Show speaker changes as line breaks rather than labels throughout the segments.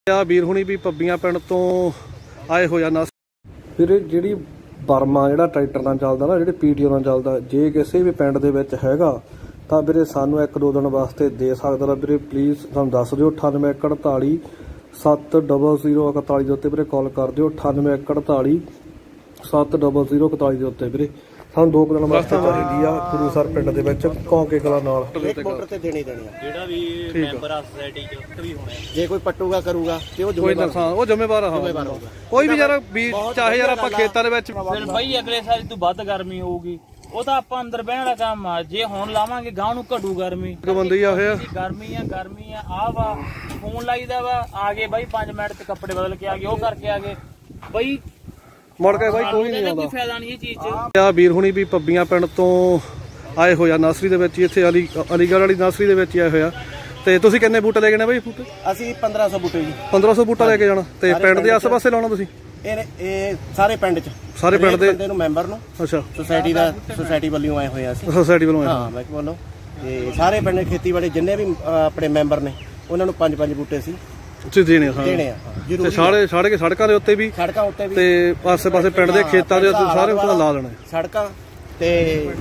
ਆ ਵੀਰ ਹੁਣੀ ਵੀ ਪੱਬੀਆਂ ਪਿੰਡ ਤੋਂ ਆਏ ਹੋਇਆ ਨਾ ਵੀਰੇ। ਜਿਹੜੀ ਬਰਮਾ ਜਿਹੜਾ ਟਰੈਕਟਰ ਨਾਲ ਚੱਲਦਾ ਨਾ, ਜਿਹੜੇ PTO ਨਾਲ ਚੱਲਦਾ, ਜੇ ਕਿਸੇ ਵੀ ਪਿੰਡ ਦੇ ਵਿੱਚ ਹੈਗਾ ਤਾਂ ਵੀਰੇ ਸਾਨੂੰ 1-2 ਦਿਨ ਵਾਸਤੇ ਦੇ ਸਕਦਾ ਤਾਂ ਵੀਰੇ ਪਲੀਜ਼ ਸਾਨੂੰ ਦੱਸ ਦਿਓ। 98 41 700 ਦੇ ਉੱਤੇ ਵੀਰੇ ਕਾਲ ਕਰ ਦਿਓ। 98 41 700 41 ਦੇ ਉੱਤੇ ਵੀਰੇ ਸਾਨੂੰ 2 ਦਿਨ ਵਾਸਤੇ ਚਾਹੀਦੀ ਆ ਗੁਰੂਸਰ ਪਿੰਡ ਦੇ ਵਿੱਚ ਕੌਂਕੇ ਕਲਾ ਨਾਲ।
ਮੋਟਰ ਤੇ ਦੇਣੀ ਆ ਜਿਹੜਾ ਵੀ ਮੈਂਬਰ ਆ ਸੋਸਾਇਟੀ ਚ ਵੀ ਹੋਣਾ। ਜੇ ਕੋਈ ਪੱਟੂਗਾ ਕਰੂਗਾ ਤੇ ਉਹ
ਕੋਈ ਨੁਕਸਾਨ ਉਹ ਜ਼ਿੰਮੇਵਾਰ ਹੋਊਗਾ। ਕੋਈ ਵੀ ਯਾਰ ਵੀ ਚਾਹੇ ਯਾਰ ਆਪਾਂ ਖੇਤਾਂ ਦੇ ਵਿੱਚ
ਬਾਈ ਅਗਲੇ ਸਾਲ ਤੋਂ ਵੱਧ ਗਰਮੀ ਹੋਊਗੀ, ਉਹ ਤਾਂ ਆਪਾਂ ਅੰਦਰ ਬਹਿਣ ਵਾਲਾ ਕੰਮ ਆ। ਜੇ ਹੁਣ ਲਾਵਾਂਗੇ ਗਾਂ ਨੂੰ ਘਟੂ ਗਰਮੀ।
ਬੰਦੇ ਆ ਹੋਇਆ
ਗਰਮੀ ਆ ਵਾ ਫੋਨ ਲਾਈਦਾ ਵਾ ਆ ਗਏ ਬਾਈ 5 ਮਿੰਟ ਤੇ ਕੱਪੜੇ ਬਦਲ ਕੇ ਆ ਗਏ, ਉਹ ਕਰਕੇ ਆ ਗਏ ਬਾਈ,
ਮੁੜ ਕੇ ਬਾਈ ਕੋਈ ਨਹੀਂ ਆਉਂਦਾ।
ਕੋਈ ਫਾਇਦਾ ਨਹੀਂ ਇਹ ਚੀਜ਼ 'ਚ।
ਆ ਵੀਰ ਹੁਣੀ ਵੀ ਪੱਬੀਆਂ ਪਿੰਡ ਤੋਂ ਆਏ ਹੋਇਆ ਨਰਸਰੀ ਦੇ ਵਿੱਚ, ਇੱਥੇ ਅਲੀਗੜ੍ਹ ਵਾਲੀ ਨਰਸਰੀ ਦੇ ਵਿੱਚ ਆਏ ਹੋਇਆ। ਤੇ ਤੁਸੀਂ ਕਿੰਨੇ ਬੂਟੇ ਲੈ ਕੇ ਜਾਣੇ ਬਾਈ? ਬੂਟੇ
ਅਸੀਂ 1500 ਬੂਟੇ ਜੀ। 1500
ਬੂਟਾ ਲੈ ਕੇ ਜਾਣਾ ਤੇ ਪਿੰਡ ਦੇ ਆਸ ਪਾਸੇ ਲਾਉਣਾ ਤੁਸੀਂ?
ਇਹ ਸਾਰੇ ਪਿੰਡ ਚ,
ਸਾਰੇ ਪਿੰਡ ਦੇ
ਨੂੰ ਮੈਂਬਰ ਨੂੰ।
ਅੱਛਾ,
ਸੋਸਾਇਟੀ ਵੱਲੋਂ ਆਏ ਹੋਏ ਆ ਅਸੀਂ।
ਸੋਸਾਇਟੀ ਵੱਲੋਂ
ਹਾਂ ਮੈਂ ਬੋਲੋ। ਤੇ ਸਾਰੇ ਪਿੰਡ ਖੇਤੀਬਾੜੀ ਜਿੰਨੇ ਵੀ ਆਪਣੇ ਮੈਂਬਰ ਨੇ ਉਹਨਾਂ ਨੂੰ 5-5 ਬੂਟੇ ਸੀ
ਦੇਣੇ ਆ।
ਤੇ
ਸੜਕਾਂ ਦੇ ਉੱਤੇ ਵੀ ਤੇ ਆਸੇ-ਪਾਸੇ ਪਿੰਡ ਦੇ ਖੇਤਾਂ ਦੇ ਉੱਤੇ ਸਾਰੇ ਉੱਤੇ ਲਾ ਦੇਣੇ।
ਸੜਕਾਂ ਤੇ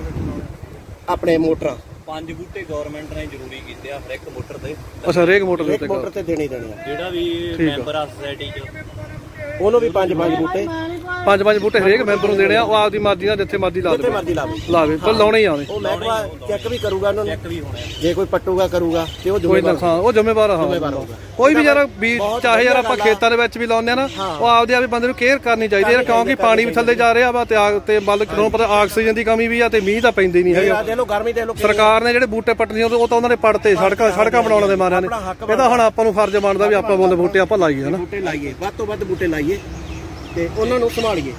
ਆਪਣੇ ਮੋਟਰਾਂ
5 ਬੂਟੇ ਗਵਰਨਮੈਂਟ ਨੇ ਜ਼ਰੂਰੀ ਕੀਤੇ ਆ ਹਰ ਇੱਕ ਮੋਟਰ ਤੇ।
ਅੱਛਾ, ਹਰੇਕ ਮੋਟਰ
ਤੇ ਦੇਣੇ ਆ।
ਜਿਹੜਾ ਵੀ ਮੈਂਬਰ ਆ ਸੋਸਾਇਟੀ ਚ
ਉਹਨੂੰ ਵੀ 5-5 ਬੂਟੇ
5-5 ਬੂਟੇ ਹਰੇਕ ਮੈਂਬਰ ਨੂੰ ਦੇਣੇ ਆ। ਉਹ ਆਪਦੀ ਮਰਜ਼ੀ ਨਾਲ ਜਿੱਥੇ ਮਰਜ਼ੀ ਲਾਵੇ ਪਰ ਲਾਉਣੇ ਹੀ ਆਉਣੇ।
ਉਹ ਮਹਿਕਮਾ ਚੈੱਕ ਵੀ ਕਰੂਗਾ ਉਹਨਾਂ ਨੂੰ। ਜੇ ਕੋਈ ਪੱਟੂਗਾ ਕਰੂਗਾ ਤੇ ਉਹ
ਕੋਈ ਨੁਕਸਾਨ ਉਹ ਜ਼ਿੰਮੇਵਾਰ ਹੋਊਗਾ। ਕੋਈ ਵੀ ਯਾਰ ਵੀ ਚਾਹੇ ਯਾਰ ਆਪਾਂ ਖੇਤਾਂ ਦੇ ਵਿੱਚ ਵੀ ਲਾਉਂਦੇ ਆ ਨਾ, ਉਹ ਆਪਦੇ ਆਪ ਬੰਦੇ ਨੂੰ ਕੇਅਰ ਕਰਨੀ ਚਾਹੀਦੀ ਹੈ ਕਿਉਂਕਿ ਪਾਣੀ ਵੀ ਥੱਲੇ ਜਾ ਰਿਹਾ ਵਾ ਤੇ ਮਤਲਬ ਤੁਹਾਨੂੰ ਪਤਾ ਆਕਸੀਜਨ ਦੀ ਕਮੀ ਵੀ ਆ ਤੇ ਮੀਂਹ ਤਾਂ ਪੈਂਦੇ ਨਹੀਂ ਹੈਗਾ। ਸਰਕਾਰ ਨੇ ਜਿਹੜੇ ਬੂਟੇ ਪੱਟਣੇ ਉਹ ਤਾਂ ਉਹਨਾਂ ਨੇ ਪੱਟਤੇ ਸੜਕਾਂ ਬਣਾਉਣ ਦੇ ਮਾਰਿਆਂ ਨੇ। ਇਹਦਾ ਹੁਣ ਆਪਾਂ ਨੂੰ ਫਰਜ਼ ਬਣਦਾ ਵੀ ਆਪਾਂ ਮੁੱਲ ਬੂਟੇ ਆਪਾਂ ਲਾਈਏ ਹਨਾ,
ਬੂਟੇ ਲਾਈਏ, ਵੱਧ ਤੋਂ ਵੱਧ ਬੂਟੇ ਲਾਈਏ ਤੇ ਉਹਨਾਂ ਨੂੰ ਸੰਭਾਲੀਏ।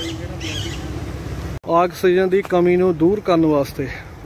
ਆਕਸੀਜਨ ਦੀ ਕਮੀ ਨੂੰ ਦੂਰ ਕਰਨ ਵਾਸਤੇ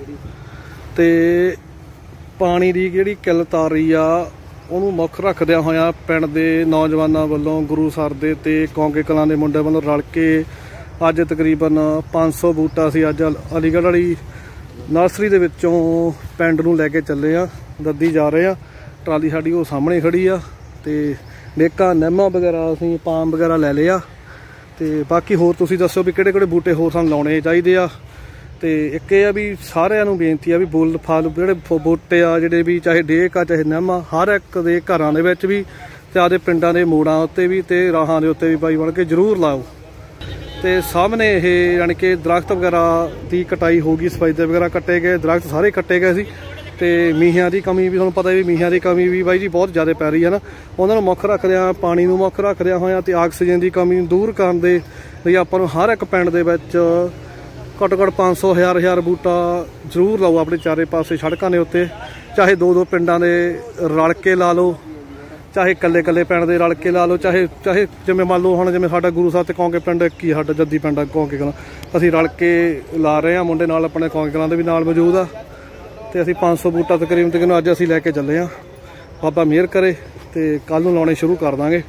ਤੇ ਪਾਣੀ ਦੀ ਜਿਹੜੀ ਕਿੱਲਤ ਆ ਰਹੀ ਆ ਉਹਨੂੰ ਮੁੱਖ ਰੱਖਦਿਆਂ ਹੋਇਆਂ ਪਿੰਡ ਦੇ ਨੌਜਵਾਨਾਂ ਵੱਲੋਂ ਗੁਰੂਸਰ ਦੇ ਤੇ ਕੌਂਕੇ ਕਲਾਂ ਦੇ ਮੁੰਡੇ ਵੱਲੋਂ ਰਲ ਕੇ ਅੱਜ ਤਕਰੀਬਨ 500 ਬੂਟਾ ਸੀ ਅੱਜ ਅਲੀਗੜ੍ਹ ਵਾਲੀ ਨਰਸਰੀ ਦੇ ਵਿੱਚੋਂ ਪਿੰਡ ਨੂੰ ਲੈ ਕੇ ਚੱਲੇ ਆ। ਦੱਦੀ ਜਾ ਰਹੇ ਆ, ਟਰਾਲੀ ਸਾਡੀ ਉਹ ਸਾਹਮਣੇ ਖੜੀ ਆ ਤੇ ਡੇਕਾਂ ਨਿੰਮਾਂ ਵਗੈਰਾ ਅਸੀਂ ਪਾਮ ਵਗੈਰਾ ਲੈ ਲਿਆ। ਤੇ ਬਾਕੀ ਹੋਰ ਤੁਸੀਂ ਦੱਸੋ ਵੀ ਕਿਹੜੇ ਬੂਟੇ ਹੋਰ ਸਾਨੂੰ ਲਾਉਣੇ ਚਾਹੀਦੇ ਆ। ਤੇ ਇੱਕ ਇਹ ਆ ਵੀ ਸਾਰਿਆਂ ਨੂੰ ਬੇਨਤੀ ਆ ਵੀ ਫੁੱਲ ਫਲ ਜਿਹੜੇ ਬੂਟੇ ਆ ਜਿਹੜੇ ਵੀ ਚਾਹੇ ਡੇਕ ਆ ਚਾਹੇ ਨਿੰਮ ਆ, ਹਰ ਇੱਕ ਦੇ ਘਰਾਂ ਦੇ ਵਿੱਚ ਵੀ ਤੇ ਆਪਦੇ ਪਿੰਡਾਂ ਦੇ ਮੋੜਾਂ ਉੱਤੇ ਵੀ ਤੇ ਰਾਹਾਂ ਦੇ ਉੱਤੇ ਵੀ ਬਾਈ ਬਣ ਕੇ ਜ਼ਰੂਰ ਲਾਓ। ਤੇ ਸਾਹਮਣੇ ਇਹ ਯਾਨੀ ਕਿ ਦਰਖਤ ਵਗੈਰਾ ਦੀ ਕਟਾਈ ਹੋ ਗਈ, ਸਫੈਦੇ ਵਗੈਰਾ ਕੱਟੇ ਗਏ, ਦਰਖਤ ਸਾਰੇ ਕੱਟੇ ਗਏ ਸੀ। ਤੇ ਮੀਂਹਾਂ ਦੀ ਕਮੀ ਵੀ ਤੁਹਾਨੂੰ ਪਤਾ ਵੀ ਮੀਂਹਾਂ ਦੀ ਕਮੀ ਵੀ ਬਾਈ ਜੀ ਬਹੁਤ ਜ਼ਿਆਦਾ ਪੈ ਰਹੀ ਹੈ ਨਾ। ਉਹਨਾਂ ਨੂੰ ਮੁੱਖ ਰੱਖਦਿਆਂ, ਪਾਣੀ ਨੂੰ ਮੁੱਖ ਰੱਖਦਿਆਂ ਹੋਇਆਂ ਤੇ ਆਕਸੀਜਨ ਦੀ ਕਮੀ ਨੂੰ ਦੂਰ ਕਰਨ ਦੇ ਲਈ ਆਪਾਂ ਨੂੰ ਹਰ ਇੱਕ ਪਿੰਡ ਦੇ ਵਿੱਚ ਘੱਟੋ ਘੱਟ 500-1000 ਬੂਟਾ ਜ਼ਰੂਰ ਲਾਓ ਆਪਣੇ ਚਾਰੇ ਪਾਸੇ ਸੜਕਾਂ ਦੇ ਉੱਤੇ। ਚਾਹੇ 2-2 ਪਿੰਡਾਂ ਦੇ ਰਲ ਕੇ ਲਾ ਲਓ, ਚਾਹੇ ਇਕੱਲੇ ਪਿੰਡ ਦੇ ਰਲ ਕੇ ਲਾ ਲਓ, ਚਾਹੇ ਜਿਵੇਂ ਮੰਨ ਲਓ ਹੁਣ ਜਿਵੇਂ ਸਾਡਾ ਗੁਰੂਸਰ ਤੇ ਕੌਂਕੇ ਪਿੰਡ ਕੀ ਸਾਡਾ ਜੱਦੀ ਪਿੰਡ ਆ ਕੌਂਕੇ ਕਲਾਂ, ਅਸੀਂ ਰਲ ਕੇ ਲਾ ਰਹੇ ਹਾਂ। ਮੁੰਡੇ ਨਾਲ ਆਪਣੇ ਕੌਂਕੇ ਕਲਾਂ ਦੇ ਵੀ ਨਾਲ ਮੌਜੂਦ ਆ ਤੇ ਅਸੀਂ 500 ਬੂਟਾ ਤਕਰੀਬਨ ਅੱਜ ਅਸੀਂ ਲੈ ਕੇ ਚੱਲੇ ਆ। ਬਾਬਾ ਮਿਹਰ ਕਰੇ ਤੇ ਕੱਲ ਨੂੰ ਲਾਉਣੇ ਸ਼ੁਰੂ ਕਰ ਦਾਂਗੇ।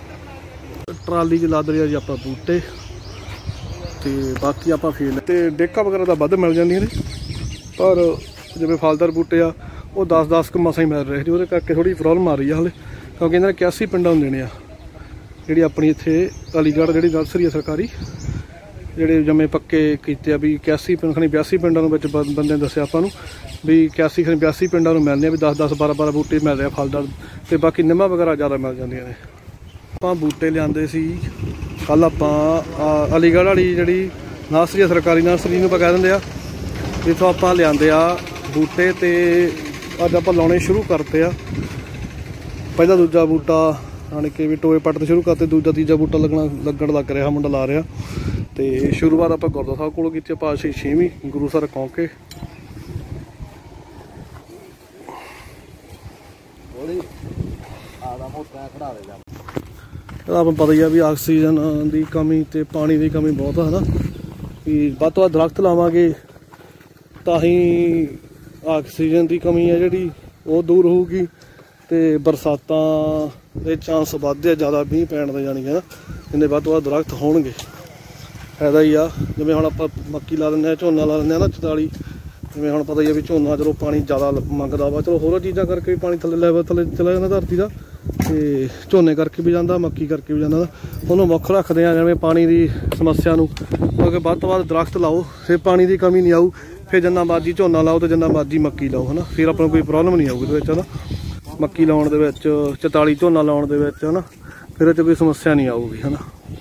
ਟਰਾਲੀ 'ਚ ਲੱਦ ਰਿਹਾ ਜੀ ਆਪਾਂ ਬੂਟੇ ਤੇ ਬਾਕੀ ਆਪਾਂ ਫੇਲ ਤੇ ਡੇਕਾਂ ਵਗੈਰਾ ਤਾਂ ਵੱਧ ਮਿਲ ਜਾਂਦੀਆਂ ਨੇ, ਪਰ ਜਿਵੇਂ ਫਲਦਾਰ ਬੂਟੇ ਆ ਉਹ 10-10 ਕੁ ਮਸਾਂ ਹੀ ਮਿਲ ਰਹੇ ਜੀ। ਉਹਦੇ ਕਰਕੇ ਥੋੜ੍ਹੀ ਪ੍ਰੋਬਲਮ ਆ ਰਹੀ ਆ ਹਾਲੇ, ਕਿਉਂਕਿ ਇਹਨਾਂ ਨੇ 81 ਪਿੰਡਾਂ ਨੂੰ ਦੇਣੇ ਆ। ਜਿਹੜੀ ਆਪਣੀ ਇੱਥੇ ਅਲੀਗੜ੍ਹ ਜਿਹੜੀ ਨਰਸਰੀ ਆ ਸਰਕਾਰੀ, ਜਿਹੜੇ ਜੰਮੇ ਪੱਕੇ ਕੀਤੇ ਆ ਵੀ 81 ਪਿੰਡ ਖਣੀ 82 ਪਿੰਡਾਂ ਨੂੰ ਵਿੱਚ ਬੰਦੇ ਨੇ ਦੱਸਿਆ ਆਪਾਂ ਨੂੰ ਵੀ 81 ਪਿੰਡਾਂ ਨੂੰ ਮਿਲਦੇ ਆ ਵੀ 10-10 12-12 ਬੂਟੇ ਮਿਲ ਰਹੇ ਆ ਫਲਦਾਰ ਤੇ ਬਾਕੀ ਨਿੰਮਾਂ ਵਗੈਰਾ ਜ਼ਿਆਦਾ ਮਿਲ ਜਾਂਦੀਆਂ ਨੇ। ਆਪਾਂ ਬੂਟੇ ਲਿਆਂਦੇ ਸੀ ਕੱਲ ਆਪਾਂ ਅਲੀਗੜ੍ਹ ਵਾਲੀ ਜਿਹੜੀ ਨਰਸਰੀ ਆ ਸਰਕਾਰੀ ਨਰਸਰੀ ਨੂੰ ਆਪਾਂ ਕਹਿ ਦਿੰਦੇ ਆ, ਜਿੱਥੋਂ ਆਪਾਂ ਲਿਆਂਦੇ ਆ ਬੂਟੇ ਤੇ ਅੱਜ ਆਪਾਂ ਲਾਉਣੇ ਸ਼ੁਰੂ ਕਰਤੇ ਆ। ਪਹਿਲਾ ਦੂਜਾ ਬੂਟਾ ਆਣ ਕੇ ਵੀ ਟੋਏ ਪੱਟ ਤੋਂ ਸ਼ੁਰੂ ਕਰਤੇ, ਦੂਜਾ ਤੀਜਾ ਬੂਟਾ ਲੱਗਣ ਲੱਗ ਰਿਹਾ, ਮੁੰਡਾ ਲਾ ਰਿਹਾ। ਤੇ ਸ਼ੁਰੂਆਤ ਆਪਾਂ ਗੁਰਦੁਆਰਾ ਸਾਹਿਬ ਕੋਲੋਂ ਕੀਤੀ, ਪਾਤਸ਼ਾਹੀ 6ਵੀਂ ਗੁਰੂਸਰ ਕੌਂਕੇ। ਆਪਾਂ ਪਤਾ ਹੀ ਆ ਵੀ ਆਕਸੀਜਨ ਦੀ ਕਮੀ ਤੇ ਪਾਣੀ ਦੀ ਕਮੀ ਬਹੁਤ ਆ ਹਨਾ, ਵੀ ਵੱਧ ਤੋਂ ਵੱਧ ਦਰਖਤ ਲਾਵਾਂਗੇ ਤਾਂ ਹੀ ਆਕਸੀਜਨ ਦੀ ਕਮੀ ਆ ਜਿਹੜੀ ਉਹ ਦੂਰ ਹੋਊਗੀ ਤੇ ਬਰਸਾਤਾਂ ਦੇ ਚਾਂਸ ਵੱਧਦੇ ਆ ਜ਼ਿਆਦਾ ਮੀਂਹ ਪੈਣ ਦੇ, ਜਾਣੀ ਹੈ ਨਾ ਜਿੰਨੇ ਵੱਧ ਤੋਂ ਵੱਧ ਦਰਖਤ ਹੋਣਗੇ ਫਾਇਦਾ ਹੀ ਆ। ਜਿਵੇਂ ਹੁਣ ਆਪਾਂ ਮੱਕੀ ਲਾ ਦਿੰਦੇ ਆ, ਝੋਨਾ ਲਾ ਦਿੰਦੇ ਆ ਨਾ 44, ਜਿਵੇਂ ਹੁਣ ਪਤਾ ਹੀ ਆ ਵੀ ਝੋਨਾ ਚਲੋ ਪਾਣੀ ਜ਼ਿਆਦਾ ਮੰਗਦਾ ਵਾ, ਚਲੋ ਹੋਰ ਚੀਜ਼ਾਂ ਕਰਕੇ ਵੀ ਪਾਣੀ ਥੱਲੇ ਲੈਵਲ ਥੱਲੇ ਚਲਾ ਜਾਂਦਾ ਧਰਤੀ ਦਾ, ਤੇ ਝੋਨੇ ਕਰਕੇ ਵੀ ਜਾਂਦਾ, ਮੱਕੀ ਕਰਕੇ ਵੀ ਜਾਂਦਾ। ਉਹਨੂੰ ਮੁੱਖ ਰੱਖਦੇ ਆ ਜਿਵੇਂ ਪਾਣੀ ਦੀ ਸਮੱਸਿਆ ਨੂੰ, ਕਿਉਂਕਿ ਵੱਧ ਤੋਂ ਵੱਧ ਦਰਖਤ ਲਾਓ, ਫਿਰ ਪਾਣੀ ਦੀ ਕਮੀ ਨਹੀਂ ਆਊ। ਫਿਰ ਜਿੰਨਾ ਮਰਜ਼ੀ ਝੋਨਾ ਲਾਓ ਤੇ ਜਿੰਨਾ ਮਰਜ਼ੀ ਮੱਕੀ ਲਾਓ, ਹੈ ਨਾ, ਫਿਰ ਆਪਾਂ ਨੂੰ ਕੋਈ ਪ੍ਰੋਬਲਮ ਨਹੀਂ ਆਊਗੀ ਇਹਦੇ ਵਿੱਚ, ਹੈ ਨਾ। ਮੱਕੀ ਲਾਉਣ ਦੇ ਵਿੱਚ, 44 ਝੋਨਾ ਲਾਉਣ ਦੇ ਵਿੱਚ, ਹੈ ਨਾ, ਫਿਰ ਇਹ 'ਚ ਕੋਈ ਸਮੱਸਿਆ ਨਹੀਂ ਆਊਗੀ, ਹੈ ਨਾ।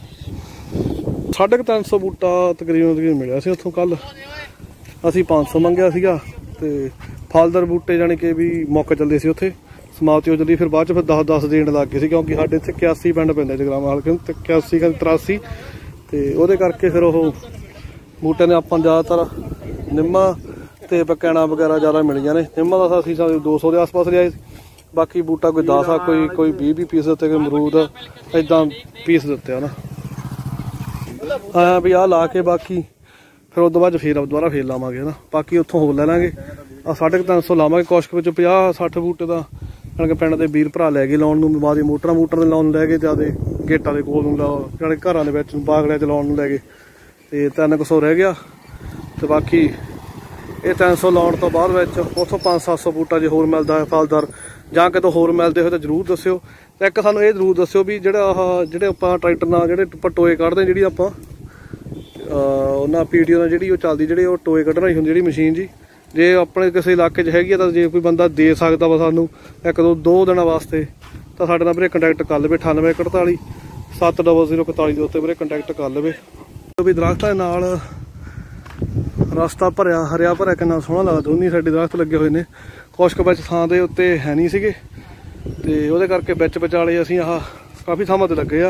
350 ਬੂਟਾ ਤਕਰੀਬਨ ਮਿਲਿਆ ਸੀ ਉੱਥੋਂ ਕੱਲ੍ਹ। ਅਸੀਂ 500 ਮੰਗਿਆ ਸੀਗਾ। ਤੇ ਫਲਦਾਰ ਬੂਟੇ ਜਾਣੀ ਕਿ ਵੀ ਮੁੱਕ ਚੱਲਦੇ ਸੀ ਉੱਥੇ, ਸਮਾਪਤੀ ਹੋ ਚੱਲੀ। ਫਿਰ ਬਾਅਦ 'ਚ ਫਿਰ 10-10 ਦੇਣ ਲੱਗ ਗਏ ਸੀ, ਕਿਉਂਕਿ ਸਾਡੇ ਇੱਥੇ 81 ਪਿੰਡ ਪੈਂਦਾ ਜਗਰਾਵਾਂ ਹਲਕੇ ਨੂੰ, ਤੇ 81 83, ਤੇ ਉਹਦੇ ਕਰਕੇ ਫਿਰ ਉਹ ਬੂਟਿਆਂ ਨੇ ਆਪਾਂ ਜ਼ਿਆਦਾਤਰ ਨਿੰਮਾਂ ਤੇ ਪਕੈਣਾ ਵਗੈਰਾ ਜ਼ਿਆਦਾ ਮਿਲੀਆਂ ਨੇ। ਨਿੰਮਾਂ ਦਾ ਅਸੀਂ 200 ਦੇ ਆਸ-ਪਾਸ ਲਿਆਏ, ਬਾਕੀ ਬੂਟਾ ਕੋਈ 10 ਆ, ਕੋਈ 20 ਪੀਸ ਦਿੱਤੇ, ਕੋਈ ਅਮਰੂਦ ਏਦਾਂ ਪੀਸ ਦਿੱਤੇ, ਹੈ ਨਾ। ਵੀ ਆਹ ਲਾ ਕੇ ਬਾਕੀ ਫਿਰ ਉਸ ਤੋਂ ਬਾਅਦ ਫਿਰ ਦੁਬਾਰਾ ਫੇਰ ਲਾਵਾਂਗੇ, ਹੈ ਨਾ। ਬਾਕੀ ਉੱਥੋਂ ਹੋਰ ਲੈ ਲਾਂਗੇ। 350 ਲਾਵਾਂਗੇ। ਕੁਛ ਵਿੱਚ 50-60 ਬੂਟੇ ਦਾ ਜਾਣੀ ਕਿ ਪਿੰਡ ਦੇ ਵੀਰ ਭਰਾ ਲੈ ਗਏ ਲਾਉਣ ਨੂੰ, ਬਾਅਦ ਮੋਟਰਾਂ ਦੇ ਲਾਉਣ ਲੈ ਗਏ, ਤੇ ਆਪਦੇ ਗੇਟਾਂ ਦੇ ਕੋਲ ਨੂੰ ਜਾਣੀ ਘਰਾਂ ਦੇ ਵਿੱਚ ਬਾਗੜਿਆਂ 'ਚ ਲਾਉਣ ਨੂੰ ਲੈ ਗਏ। ਤੇ 300 ਰਹਿ ਗਿਆ। ਤੇ ਬਾਕੀ ਇਹ 300 ਲਾਉਣ ਤੋਂ ਬਾਅਦ ਵਿੱਚ ਉੱਥੋਂ 500-700 ਬੂਟਾ ਜੇ ਹੋਰ ਮਿਲਦਾ ਹੈ ਫਲਦਾਰ, ਜਾਂ ਕਿਤੋਂ ਹੋਰ ਮਿਲਦੇ ਹੋਏ ਤਾਂ ਜ਼ਰੂਰ ਦੱਸਿਓ। ਤੇ ਇੱਕ ਸਾਨੂੰ ਇਹ ਜ਼ਰੂਰ ਦੱਸਿਓ ਵੀ ਜਿਹੜੇ ਆਪਾਂ ਟਰੈਕਟਰ ਨਾਲ ਜਿਹੜੇ ਆਪਾਂ ਟੋਏ ਕੱਢਦੇ, ਜਿਹੜੀ ਆਪਾਂ ਉਹਨਾਂ PTO ਨਾਲ ਜਿਹੜੀ ਉਹ ਚੱਲਦੀ, ਜਿਹੜੇ ਉਹ ਟੋਏ ਕੱਢਣ ਵਾਲੀ ਹੁੰਦੀ ਜਿਹੜੀ ਮਸ਼ੀਨ ਜੀ, ਜੇ ਆਪਣੇ ਕਿਸੇ ਇਲਾਕੇ 'ਚ ਹੈਗੀ ਆ ਤਾਂ ਜੇ ਕੋਈ ਬੰਦਾ ਦੇ ਸਕਦਾ ਵਾ ਸਾਨੂੰ 1-2 ਦਿਨਾਂ ਵਾਸਤੇ, ਤਾਂ ਸਾਡੇ ਨਾਲ ਵੀਰੇ ਕੰਟੈਕਟ ਕਰ ਲਵੇ। 9848 70041 ਦੇ ਉੱਤੇ ਵੀਰੇ ਕੰਟੈਕਟ ਕਰ ਲਵੇ। ਵੀ ਦਰਖਤਾਂ ਦੇ ਨਾਲ ਰਸਤਾ ਭਰਿਆ, ਹਰਿਆ ਭਰਿਆ, ਕਿੰਨਾ ਸੋਹਣਾ ਲੱਗਦਾ। ਦੋਨੀ ਸਾਡੇ ਦਰਖਤ ਲੱਗੇ ਹੋਏ ਨੇ। ਕੁਛ ਕੁ ਵਿੱਚ ਥਾਂ ਦੇ ਉੱਤੇ ਹੈ ਨਹੀਂ ਸੀਗੇ, ਤੇ ਉਹਦੇ ਕਰਕੇ ਵਿੱਚ ਵਿਚਾਲੇ ਅਸੀਂ ਆਹ ਕਾਫੀ ਥਾਵਾਂ ਤੇ ਲੱਗੇ ਆ।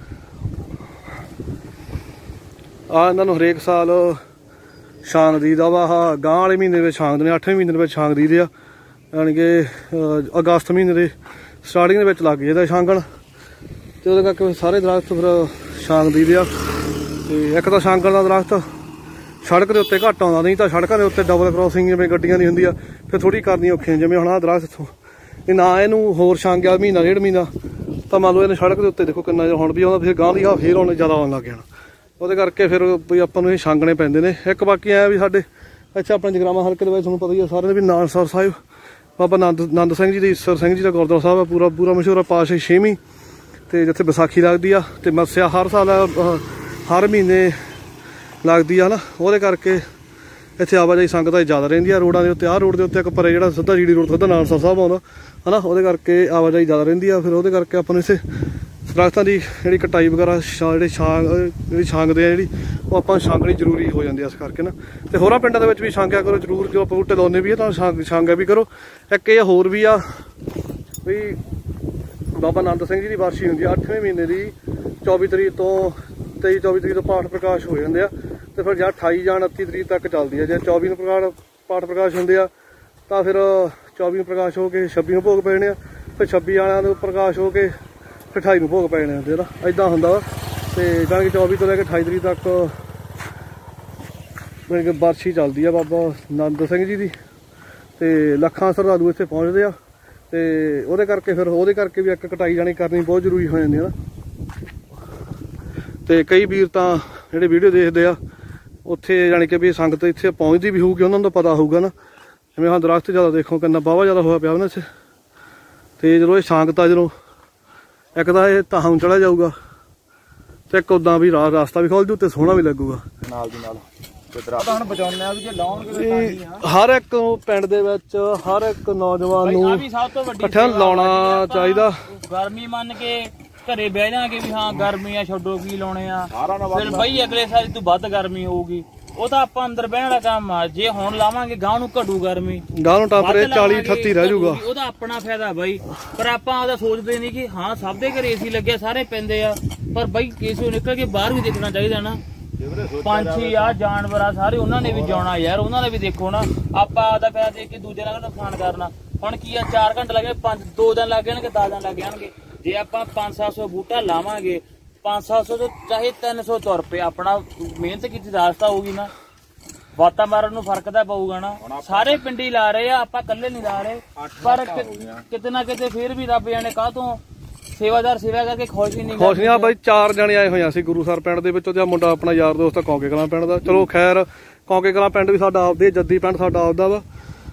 ਇਹਨਾਂ ਨੂੰ ਹਰੇਕ ਸਾਲ ਛਾਂਗ ਦੀਦਾ ਵਾ। ਆਹ ਗਾਂ ਵਾਲੇ ਮਹੀਨੇ ਵਿੱਚ ਛਾਂਗਦੇ ਨੇ, 8ਵੇਂ ਮਹੀਨੇ ਦੇ ਵਿੱਚ ਛਾਂਗ ਦੀਦੇ ਆ, ਯਾਨੀ ਕਿ ਅਗਸਤ ਮਹੀਨੇ ਦੇ ਸਟਾਰਟਿੰਗ ਦੇ ਵਿੱਚ ਲੱਗ ਜਾਂਦਾ ਛਾਂਗਣ, ਤੇ ਉਹਦੇ ਕਰਕੇ ਸਾਰੇ ਦਰਖਤ ਫਿਰ ਛਾਂਗ ਦੀਦੇ ਆ। ਤੇ ਇੱਕ ਤਾਂ ਛਾਂਗਣ ਦਾ ਦਰਖਤ ਸੜਕ ਦੇ ਉੱਤੇ ਘੱਟ ਆਉਂਦਾ, ਨਹੀਂ ਤਾਂ ਸੜਕਾਂ ਦੇ ਉੱਤੇ ਡਬਲ ਕ੍ਰੋਸਿੰਗ ਜਿਵੇਂ ਗੱਡੀਆਂ ਦੀ ਹੁੰਦੀ ਆ, ਫਿਰ ਥੋੜ੍ਹੀ ਕਰਨੀ ਔਖੀ। ਜਿਵੇਂ ਹੁਣ ਆਹ ਦਰਖਤ ਇੱਥੋਂ ਇਹ ਨਾ ਇਹਨੂੰ ਹੋਰ ਛਾਂਗਿਆ ਮਹੀਨਾ 1.5 ਮਹੀਨਾ, ਤਾਂ ਮੰਨ ਲਓ ਇਹਨੇ ਸੜਕ ਦੇ ਉੱਤੇ ਦੇਖੋ ਕਿੰਨਾ ਹੁਣ ਵੀ ਆਉਂਦਾ, ਫਿਰ ਗਾਂ ਦੀ ਆਹ ਫੇਰ ਆਉਣ ਜ਼ਿਆਦਾ ਆਉਣ ਲੱਗ ਜਾਣਾ। ਉਹਦੇ ਕਰਕੇ ਫਿਰ ਵੀ ਆਪਾਂ ਨੂੰ ਇਹ ਛਾਂਗਣੇ ਪੈਂਦੇ ਨੇ। ਇੱਕ ਬਾਕੀ ਐਂ ਵੀ ਸਾਡੇ ਇੱਥੇ ਆਪਣੇ ਜਗਰਾਵਾਂ ਹਲਕੇ ਦੇ ਵਿੱਚ ਤੁਹਾਨੂੰ ਪਤਾ ਹੀ ਆ ਸਾਰਿਆਂ ਦੇ ਵੀ ਨਾਨਕਸਰ ਸਾਹਿਬ ਬਾਬਾ ਨੰਦ ਸਿੰਘ ਜੀ ਦੇ, ਈਸਰ ਸਿੰਘ ਜੀ ਦਾ ਗੁਰਦੁਆਰਾ ਸਾਹਿਬ ਆ, ਪੂਰਾ ਮਸ਼ਹੂਰ ਆ, ਪਾਤਸ਼ਾਹੀ 6ਵੀਂ, ਤੇ ਜਿੱਥੇ ਵਿਸਾਖੀ ਲੱਗਦੀ ਆ, ਤੇ ਮੱਸਿਆ ਹਰ ਸਾਲ ਹਰ ਮਹੀਨੇ ਲੱਗਦੀ ਆ ਨਾ। ਉਹਦੇ ਕਰਕੇ ਇੱਥੇ ਆਵਾਜਾਈ ਸੰਗਤਾਂ ਜ਼ਿਆਦਾ ਰਹਿੰਦੀ ਆ ਰੋਡਾਂ ਦੇ ਉੱਤੇ। ਆਹ ਰੋਡ ਦੇ ਉੱਤੇ ਇੱਕ ਪਰੇ ਜਿਹੜਾ ਸਿੱਧਾ GD ਰੋਡ ਸਿੱਧਾ ਨਾਨਕਸਰ ਸਾਹਿਬ ਆਉਂਦਾ, ਹੈ ਨਾ, ਉਹਦੇ ਕਰਕੇ ਆਵਾਜਾਈ ਜ਼ਿਆਦਾ ਰਹਿੰਦੀ ਆ। ਫਿਰ ਉਹਦੇ ਕਰਕੇ ਆਪਾਂ ਨੂੰ ਇੱਥੇ ਦਰਖਤਾਂ ਦੀ ਜਿਹੜੀ ਕਟਾਈ ਵਗੈਰਾ ਜਿਹੜੀ ਛਾਂਗਦੇ ਆ ਜਿਹੜੀ, ਉਹ ਆਪਾਂ ਛਾਂਗਣੀ ਜ਼ਰੂਰੀ ਹੋ ਜਾਂਦੀ ਆ ਇਸ ਕਰਕੇ ਨਾ। ਤੇ ਹੋਰਾਂ ਪਿੰਡਾਂ ਦੇ ਵਿੱਚ ਵੀ ਛਾਂਗਿਆ ਕਰੋ ਜ਼ਰੂਰ, ਜੋ ਆਪਾਂ ਬੂਟੇ ਲਾਉਂਦੇ ਵੀ ਆ ਤਾਂ ਛਾਂਗਿਆ ਵੀ ਕਰੋ। ਇੱਕ ਇਹ ਹੋਰ ਵੀ ਆ ਵੀ ਬਾਬਾ ਨੰਦ ਸਿੰਘ ਜੀ ਦੀ ਵਰਸੀ ਹੁੰਦੀ ਆ 8ਵੇਂ ਮਹੀਨੇ ਦੀ 24 ਤਰੀਕ ਤੋਂ 23-24 ਤਰੀਕ ਤੋਂ ਪਾਠ ਪ੍ਰਕਾਸ਼ ਹੋ ਜਾਂਦੇ ਆ, ਤੇ ਫਿਰ ਜਾਂ 28 ਜਾਂ 29 ਤਰੀਕ ਤੱਕ ਚੱਲਦੀ ਆ। ਜੇ 24 ਨੂੰ ਪਾਠ ਪ੍ਰਕਾਸ਼ ਹੁੰਦੇ ਆ ਤਾਂ ਫਿਰ 24 ਨੂੰ ਪ੍ਰਕਾਸ਼ ਹੋ ਕੇ 26 ਨੂੰ ਭੋਗ ਪੈਣੇ ਆ, ਫਿਰ 26 ਵਾਲਿਆਂ ਨੂੰ ਪ੍ਰਕਾਸ਼ ਹੋ ਕੇ 28 ਨੂੰ ਭੋਗ ਪੈਣੇ ਹੁੰਦੇ ਨਾ, ਇੱਦਾਂ ਹੁੰਦਾ ਵਾ। ਤੇ ਜਾਣੀ ਕਿ 24 ਤੋਂ ਲੈ ਕੇ 28 ਤਰੀਕ ਤੱਕ ਜਾਣੀ ਕਿ ਵਰਸੀ ਚੱਲਦੀ ਆ ਬਾਬਾ ਨੰਦ ਸਿੰਘ ਜੀ ਦੀ, ਤੇ ਲੱਖਾਂ ਸ਼ਰਧਾਲੂ ਇੱਥੇ ਪਹੁੰਚਦੇ ਆ। ਤੇ ਉਹਦੇ ਕਰਕੇ ਵੀ ਇੱਕ ਕਟਾਈ ਜਾਣੀ ਕਰਨੀ ਬਹੁਤ ਜ਼ਰੂਰੀ ਹੋ ਜਾਂਦੀ ਹੈ ਨਾ। ਤੇ ਕਈ ਵੀਰ ਤਾਂ ਜਿਹੜੇ ਵੀਡੀਓ ਦੇਖਦੇ ਆ ਉੱਥੇ ਜਾਣੀ ਕਿ ਵੀ ਸੰਗਤ ਇੱਥੇ ਪਹੁੰਚਦੀ ਵੀ ਹੋਊਗੀ, ਉਹਨਾਂ ਨੂੰ ਤਾਂ ਪਤਾ ਹੋਊਗਾ ਨਾ। ਜਿਵੇਂ ਹਾਂ ਦਰਖਤ ਜ਼ਿਆਦਾ ਦੇਖੋ ਕਿੰਨਾ ਵਾਹਵਾ ਜ਼ਿਆਦਾ ਹੋਇਆ ਪਿਆ ਉਹਨਾਂ 'ਚ। ਤੇ ਜਦੋਂ ਇਹ ਸੰਗਤ ਆ, ਜਦੋਂ ਇੱਕ ਤਾਂ ਇਹ ਤਾਂ ਹੁਣ ਚੜ੍ਹਿਆ ਜਾਊਗਾ, ਤੇ ਇੱਕ ਉੱਦਾਂ ਵੀ ਰਸਤਾ ਵੀ ਖੋਲ ਜੂ ਤੇ ਸੋਹਣਾ ਵੀ ਲੱਗੂਗਾ ਨਾਲ ਦੀ ਨਾਲ। ਹੁਣ ਬਚਾਉਣੇ ਆ ਵੀ ਜੇ ਲਾਉਣਗੇ ਹਰ ਇੱਕ ਪਿੰਡ ਦੇ ਵਿੱਚ ਹਰ ਇੱਕ ਨੌਜਵਾਨ ਨੂੰ ਇਕੱਠਿਆਂ ਲਾਉਣਾ ਚਾਹੀਦਾ।
ਗਰਮੀ ਮੰਨ ਕੇ ਘਰੇ ਬਹਿ ਜਾਗੇ ਵੀ ਹਾਂ ਗਰਮੀ ਆ ਛੱਡੋ ਕੀ ਲਾਉਣੇ ਆ, ਫਿਰ ਬਈ ਅਗਲੇ ਸਾਲ ਤੋਂ ਵੱਧ ਗਰਮੀ ਹੋਊਗੀ। ਉਹ ਤਾਂ ਆਪਾਂ ਅੰਦਰ ਬਹਿਣ ਵਾਲਾ ਕੰਮ ਆ, ਜੇ ਹੁਣ ਲਾਵਾਂਗੇ ਗਾਂ ਨੂੰ ਘਟੂ ਗਰਮੀ,
ਗਾਂ ਨੂੰ ਟੈਂਪਰੇਚਰ 40-38 ਰਹਿ ਜਾਊਗਾ।
ਉਹਦਾ ਆਪਣਾ ਫਾਇਦਾ ਬਾਈ, ਪਰ ਆਪਾਂ ਉਹਦਾ ਸੋਚਦੇ ਨਹੀਂ ਕਿ ਹਾਂ ਸਭ ਦੇ ਘਰੇ ਏਸੀ ਲੱਗਿਆ ਸਾਰੇ ਪੈਂਦੇ ਆ, ਪਰ ਬਾਈ ਕਿਸੇ ਨਿਕਲ ਕੇ ਬਾਹਰ ਵੀ ਦੇਖਣਾ ਚਾਹੀਦਾ ਨਾ। ਪੰਛੀ ਆ ਜਾਨਵਰ ਆ ਸਾਰੇ, ਉਹਨਾਂ ਨੇ ਵੀ ਜਾਣਾ ਯਾਰ, ਉਹਨਾਂ ਨੇ ਵੀ ਦੇਖੋ ਨਾ। ਆਪਾਂ ਆਪਦਾ ਫਾਇਦਾ ਦੇਖ ਕੇ ਦੂਜੇ ਨਾਲ ਨੁਕਸਾਨ ਕਰਨਾ। ਹੁਣ ਕੀ ਆ 4 ਘੰਟੇ ਲੱਗੇ, 2 ਦਿਨ ਲੱਗ ਜਾਣਗੇ, 10 ਦਿਨ ਲੱਗ ਜਾਣਗੇ। ਜੇ ਆਪਾਂ 500-700 ਬੂਟਾ ਲਾਵਾਂਗੇ, 500-700 ਤੋਂ ਚਾਹੇ 300 ਤੁਰ ਪਏ, ਆਪਣਾ ਮਿਹਨਤ ਕੀਤੀ ਰਾਸਤਾ ਹੋਊਗੀ ਨਾ, ਵਾਤਾਵਰਨ ਨੂੰ ਫਰਕ ਤਾਂ ਪਊਗਾ ਨਾ। ਸਾਰੇ ਪਿੰਡੀ ਲਾ ਰਹੇ ਆ, ਆਪਾਂ ਇਕੱਲੇ ਨਹੀਂ ਲਾ ਰਹੇ, ਪਰ ਕਿਤੇ ਨਾ ਕਿਤੇ ਫਿਰ ਵੀ ਰੱਬ ਜਾਣੇ ਕਾਹਤੋਂ ਸੇਵਾਦਾਰ ਸੇਵਾ ਕਰਕੇ ਖੁਸ਼ ਨਹੀਂ
ਆ ਬਾਈ। 4 ਜਣੇ ਆਏ ਹੋਏ ਅਸੀਂ ਗੁਰੂਸਰ ਪਿੰਡ ਦੇ ਵਿੱਚ, ਉਹਦਾ ਮੁੰਡਾ ਆਪਣਾ ਯਾਰ ਦੋਸਤ ਕੌਂਕੇ ਕਲਾਂ ਪਿੰਡ ਦਾ। ਚਲੋ ਖੈਰ ਕੌਂਕੇ ਕਲਾਂ ਪਿੰਡ ਵੀ ਸਾਡਾ ਆਪਦੇ, ਜੱਦੀ ਪਿੰਡ ਸਾਡਾ ਆਪਦਾ ਵਾ,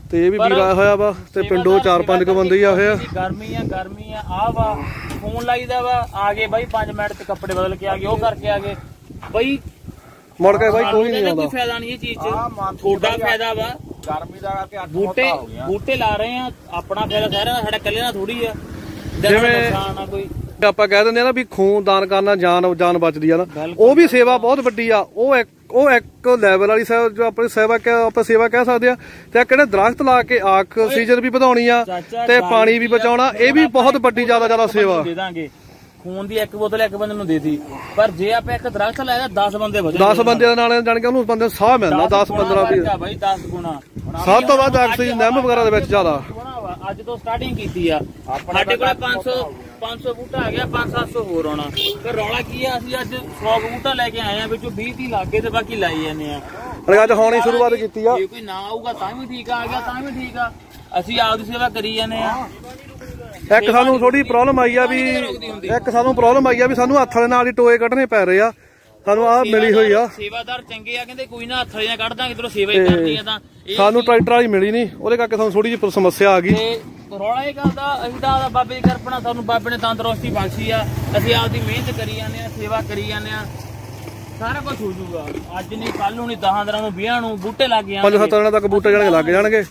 ਤੇ ਇਹ ਵੀ ਵੀਰ ਆਇਆ ਹੋਇਆ ਵਾ ਤੇ ਪਿੰਡੋਂ 4-5 ਕੁ ਬੰਦੇ ਹੀ ਆ ਹੋਏ ਆ।
ਗਰਮੀ ਆ ਵਾ ਫੋਨ ਲਾਈਦਾ ਵਾ ਆ ਗਏ ਬਾਈ 5 ਮਿੰਟ ਚ ਕੱਪੜੇ ਬਦਲ ਕੇ ਆ ਗਏ ਉਹ ਕਰਕੇ ਆ ਗਏ ਬਈ
ਮੁੜ ਕੇ ਬਾਈ ਕੋਈ ਨਹੀਂ ਆਉਂਦਾ।
ਕੋਈ ਫਾਇਦਾ ਨਹੀਂ ਇਹ ਚੀਜ਼ ਚ ਥੋੜਾ ਫਾਇਦਾ ਵਾ
ਗਰਮੀ ਦਾ ਕਰਕੇ
ਬੂਟੇ ਲਾ ਰਹੇ ਆ ਆਪਣਾ ਫਾਇਦਾ ਸਾਰਿਆਂ ਦਾ ਸਾਡਾ ਇਕੱਲੇ ਨਾਲ ਥੋੜੀ ਆ
ਜਿਵੇਂ ਕੋਈ ਆਪਾਂ ਕਹਿ ਦਿੰਦੇ ਆ ਨਾ ਵੀ ਖੂਨ ਦਾਨ ਕਰਨਾ ਜਾਨ ਬਚਦੀ ਆ ਨਾ ਉਹ ਵੀ ਸੇਵਾ ਬਹੁਤ ਵੱਡੀ ਆ। ਉਹ ਇੱਕ ਲੈਵਲ ਵਾਲੀ ਜੋ ਆਪਣੀ ਸੇਵਾ ਕਹਿ ਸਕਦੇ ਆ। ਤੇ ਕਿਹੜੇ ਦਰਖਤ ਲਾ ਕੇ ਆਕਸੀਜਨ ਵੀ ਵਧਾਉਣੀ ਆ ਤੇ ਪਾਣੀ ਵੀ ਬਚਾਉਣਾ ਇਹ ਵੀ ਬਹੁਤ ਵੱਡੀ ਜ਼ਿਆਦਾ ਸੇਵਾ।
ਦੇ ਦਾਂਗੇ ਖੂਨ ਦੀ ਇੱਕ ਬੋਤਲ ਇੱਕ ਬੰਦੇ ਨੂੰ ਦੇ ਦੀ ਪਰ ਜੇ ਆਪਾਂ ਇੱਕ ਦਰਖਤ ਲਾਇਆ 10 ਬੰਦੇ ਵਧੇ
10 ਬੰਦਿਆਂ ਨਾਲ ਜਾਣ ਕੇ ਉਹਨੂੰ ਬੰਦੇ ਸਾਹ ਮਿਲਦਾ 10-15 ਵੀ
ਬਾਈ 10 ਗੁਣਾ
ਸਭ ਤੋਂ ਵੱਧ ਆਕਸੀਜਨ ਨਿੰਮ ਵਗੈਰਾ ਦੇ ਵਿੱਚ ਜ਼ਿਆਦਾ।
ਅੱਜ ਤੋਂ ਸਟਾਰਟਿੰਗ ਕੀਤੀ ਆ ਸਾਡੇ ਕੋਲ 500 ਬੂਟਾ ਆ ਗਿਆ 500-700 ਹੋਰ ਆਉਣਾ ਤੇ ਰੌਲਾ ਕੀ ਆ ਅਸੀਂ ਅੱਜ 100 ਬੂਟਾ ਲੈ ਕੇ ਆਏ ਆ ਵਿੱਚੋਂ 20-30 ਲੱਗੇ ਤੇ ਬਾਕੀ ਲਾਈ ਜਾਂਦੇ ਆ।
ਅੱਜ ਹੁਣ ਹੀ ਸ਼ੁਰੂਆਤ ਕੀਤੀ ਆ।
ਜੇ ਕੋਈ ਨਾ ਆਊਗਾ ਤਾਂ ਵੀ ਠੀਕ ਆ ਗਿਆ ਤਾਂ ਵੀ ਠੀਕ ਆ ਅਸੀਂ ਆਪਦੀ ਸੇਵਾ ਕਰੀ ਜਾਂਦੇ ਆ।
ਇੱਕ ਸਾਨੂੰ ਥੋੜੀ ਪ੍ਰੋਬਲਮ ਆਈ ਆ ਵੀ ਸਾਨੂੰ ਹੱਥ ਦੇ ਨਾਲ ਹੀ ਟੋਏ ਕੱਢਣੇ ਪੈ ਰਹੇ ਆ। ਸਾਨੂੰ ਆਹ ਮਿਲੀ ਹੋਈ ਆ
ਸੇਵਾਦਾਰ ਚੰਗੇ ਆ ਕਹਿੰਦੇ ਕੋਈ ਨਾ ਹੱਥ ਦੀਆਂ ਕੱਢ ਦਾਂਗੇ ਤੇਰੋ ਸੇਵਾ ਹੀ ਕਰਨੀ ਆ ਤਾਂ
ਸਾਨੂੰ ਟਰੈਕਟਰ ਵਾਲੀ ਮਿਲੀ ਨਹੀਂ ਉਹਦੇ ਕਰਕੇ ਸਾਨੂੰ ਥੋੜੀ ਜਿਹੀ ਸਮੱਸਿਆ ਆ ਗਈ।
ਰੌਲਾ ਇਹ ਗੱਲ ਦਾ ਅਸੀਂ ਤਾਂ ਬਾਬੇ ਦੀ ਕਿਰਪਾ ਸਾਨੂੰ ਬਾਬੇ ਨੇ ਤੰਦਰੁਸਤੀ ਬਖਸ਼ੀ ਆ ਅਸੀਂ ਆਪਦੀ ਮਿਹਨਤ ਕਰੀ ਜਾਂਦੇ ਆ ਸੇਵਾ ਕਰੀ ਜਾਂਦੇ ਆ ਸਾਰਾ ਕੁਝ ਹੋ ਜਾਊਗਾ। ਅੱਜ ਨਹੀਂ ਕੱਲ ਨੂੰ ਨਹੀਂ 10 ਦਿਨਾਂ ਨੂੰ 20 ਨੂੰ ਬੂਟੇ ਲੱਗ ਜਾਣਗੇ
5-7 ਦਿਨਾਂ ਤੱਕ ਬੂਟੇ ਲੱਗ ਜਾਣਗੇ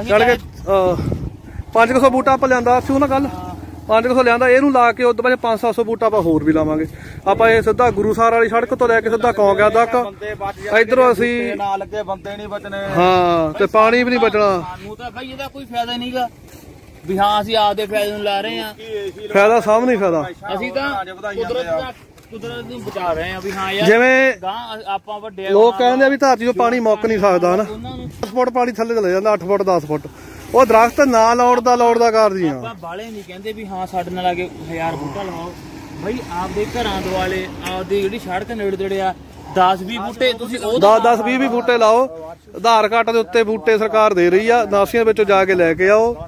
500 ਬੂਟਾ ਆਪਾਂ ਲਿਆਂਦਾ ਸੀ ਉਹ ਨਾ ਕੱਲ 500 ਲਿਆਂਦਾ ਇਹਨੂੰ ਲਾ ਕੇ ਉਦੋਂ ਬਾਅਦ 500-700 ਬੂਟਾ ਆਪਾਂ ਹੋਰ ਵੀ ਲਾਵਾਂਗੇ। ਆਪਾਂ ਇਹ ਸਿੱਧਾ ਗੁਰੂਸਰ ਵਾਲੀ ਸੜਕ ਤੋਂ ਲੈ ਕੇ ਸਿੱਧਾ ਕੌਂਕਿਆ ਤੱਕ ਇਧਰੋਂ ਅਸੀਂ
ਨਾ ਲੱਗੇ ਬੰਦੇ ਨਹੀਂ ਬਚਣੇ
ਹਾਂ ਤੇ ਪਾਣੀ ਵੀ ਨਹੀਂ ਬਚਣਾ।
ਸਾਨੂੰ ਤਾਂ ਬਾਈ ਇਹਦਾ ਕੋਈ ਫਾਇਦਾ ਨਹੀਂਗਾ ਵੀ ਹਾਂ ਅਸੀਂ ਆਪਦੇ ਫਾਇਦੇ ਨੂੰ ਲਾ ਰਹੇ ਆ
ਫਾਇਦਾ ਸਭ ਨਹੀਂ ਫਾਇਦਾ
ਅਸੀਂ ਤਾਂ ਕੁਦਰਤ ਨੂੰ ਬਚਾ ਰਹੇ ਆ ਵੀ ਹਾਂ ਯਾਰ
ਜਿਵੇਂ
ਆਪਾਂ ਵੱਡੇ
ਲੋਕ ਕਹਿੰਦੇ ਆ ਵੀ ਧਰਤੀ ਤੋਂ ਪਾਣੀ ਮੁੱਕ ਨਹੀਂ ਸਕਦਾ ਹਨਾ 10 ਫੁੱਟ ਪਾਣੀ ਥੱਲੇ ਚਲੇ ਜਾਂਦਾ 8 ਫੁੱਟ 10 ਫੁੱਟ ਉਹ ਦਰਖਤ ਨਾ ਲੋੜਦਾ ਕਰਦੀ ਆ।
ਆਪਾਂ ਬਾਲੇ ਨਹੀਂ ਕਹਿੰਦੇ ਵੀ ਹਾਂ ਸਾਡੇ ਨਾਲ ਆ ਕੇ 1000 ਬੂਟਾ ਲਵਾਓ ਬਈ ਆਪਦੇ ਘਰਾਂ ਦੁਆਲੇ ਆਪਦੀ ਜਿਹੜੀ ਸੜਕ ਨੇੜੇ ਆ 10-20 ਬੂਟੇ ਤੁਸੀਂ
10-20 ਬੂਟੇ ਲਾਓ। ਆਧਾਰ ਕਾਰਡ ਦੇ ਉੱਤੇ ਬੂਟੇ ਸਰਕਾਰ ਦੇ ਰਹੀ ਆ ਨਾਸੀਆਂ ਵਿੱਚੋਂ ਜਾ ਕੇ ਲੈ ਕੇ ਆਓ